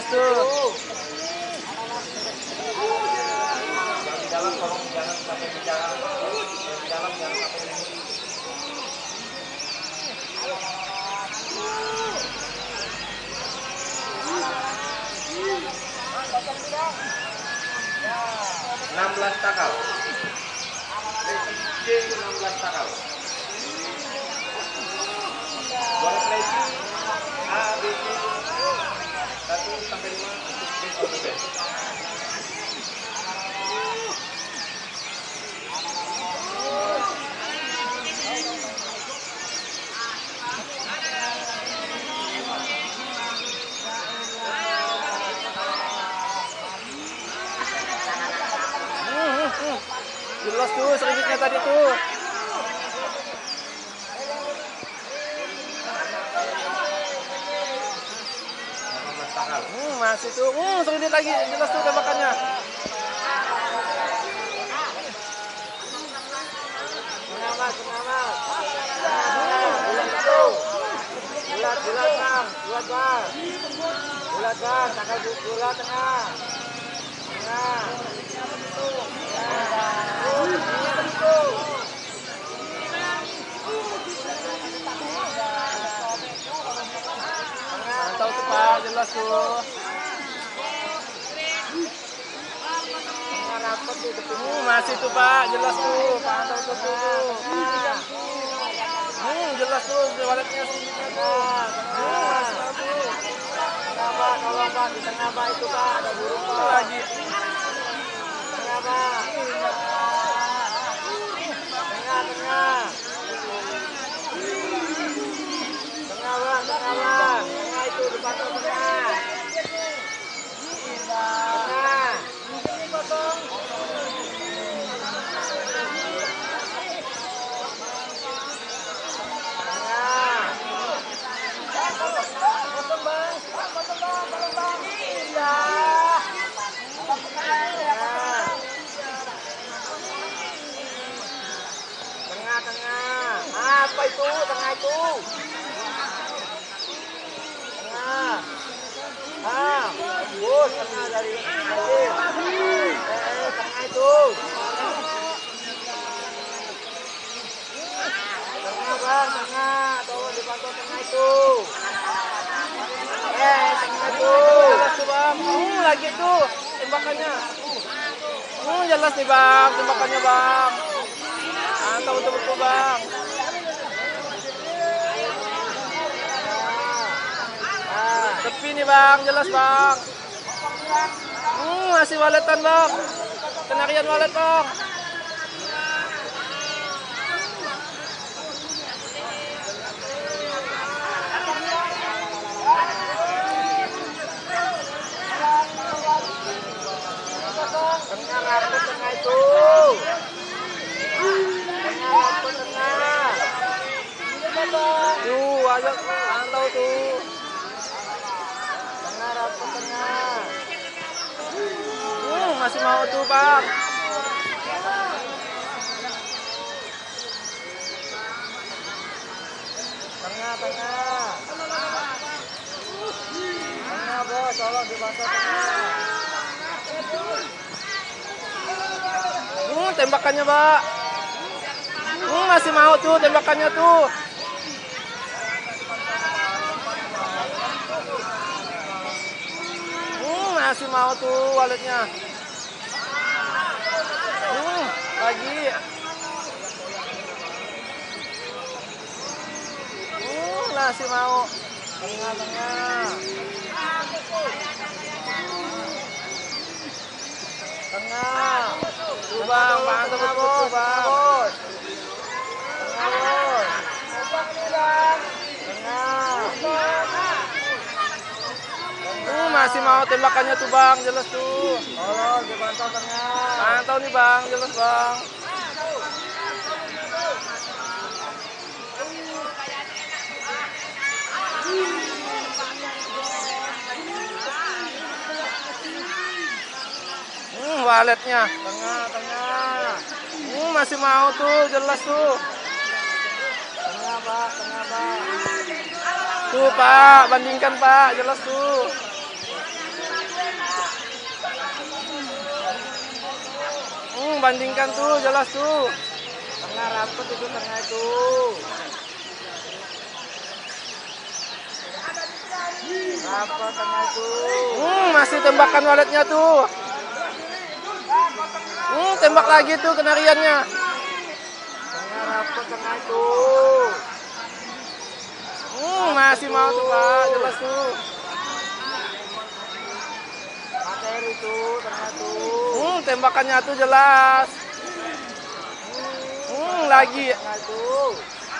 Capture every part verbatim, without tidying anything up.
tuh. Yang di dalam tolong jangan sampai bicara. Yang di dalam jangan sampai ribut. enam belas takal. C enam belas takal. Dua refleksi A, B, C satu sampai lima untuk base auto base. Jelas tuh serbitnya tadi tuh. Hmm, masih tuh. Hmm, serbit lagi. Jelas tuh tembakannya. Semangat, semangat. Bulat tuh. Bulat, bulat bang. Bulat bang. Bulat bang. Takal bulat tengah. Tengah. Mantap tuh Pak, jelas tuh. Hmm, masih tuh Pak, jelas tuh. Mantap tuh tuh. Hmm, jelas tuh waletnya sedikitnya tuh. Hmm, masih tuh. Kenapa? Tolong Pak, di tengah Pak itu Pak, ada burung Pak. Lagi. Tengah Pak. Tengah, tengah. Tengah Bang, tengah Bang. Tengah itu, depan tuh tengah. Tengah. Tengah-tengah. Apa itu? Tengah itu. Tengah. Ah, bos, tengah dari dari. Eh, eh, tengah itu. Tengah bang, tengah. Tolong dipantau tengah itu. Eh, tengah itu. Jelas tuh Bang. Hmm, lagi tuh tembakannya. Hmm, jelas nih Bang, tembakannya Bang. Mantap betul-betul Bang. Tepi nih Bang, jelas Bang. Hmm, masih waletan Bang. Kenarian walet Bang. Tengah rapet tengah itu. Tengah rapet tengah. Tuh, aja mantap tuh. Tengah rapet tengah. Hmm, masih mau tuh Bang. Tengah tengah. Tengah bos, tolong dibantu tengah. Hmm, tembakannya Pak. Hmm, masih mau tuh tembakannya tuh. Hmm, masih mau tuh waletnya. Hmm, lagi. Hmm, masih mau. Tengah-tengah. Tengah. Tuh Bang, mantap betul Bang. Bos. Tengah bos. Tengah. Hmm, masih mau tembakannya tuh Bang, jelas tuh. Tolong dipantau tengah. Mantap nih Bang, jelas Bang. Hmm, waletnya. Tengah, tengah. Hmm, masih mau tuh, jelas tuh. Tengah, Pak, tengah, Pak. Tuh, Pak, bandingkan, Pak, jelas tuh. Hmm, bandingkan tuh, jelas tuh. Tengah rapet itu, tengah itu. Rapet tengah itu. Hmm, masih tembakan waletnya tuh. Hmm, tembak lagi tuh kenariannya. Tengah rapet tengah itu. Hmm, masih mau tuh Pak, jelas tuh. Materi tuh, tengah tuh. Hmm, tembakannya tuh jelas. Hmm, lagi. Tengah tuh.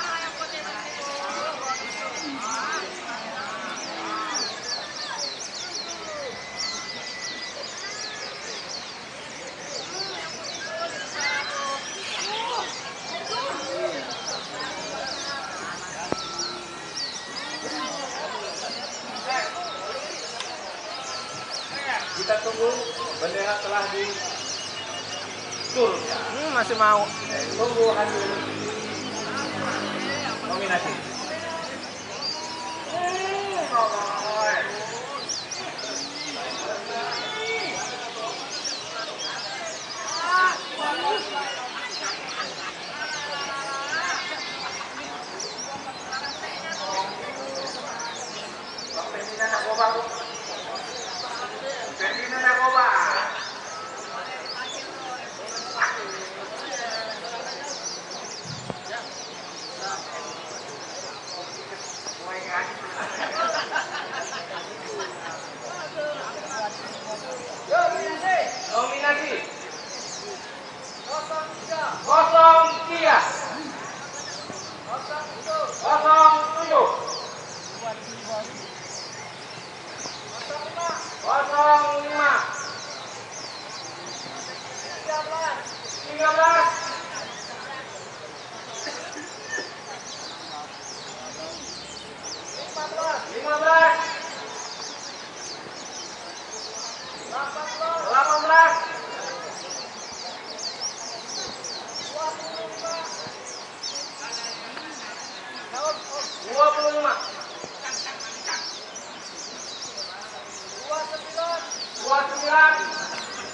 Kita tunggu bendera telah diturunkan. Hmm, masih mau. Tunggu hasil nominasi. Pemimpinan narkoba, Bu. Pemimpinan narkoba. Nominasi kosong tiga kosong tujuh kosong lima tiga belas lima belas delapan belas dua puluh lima dua puluh sembilan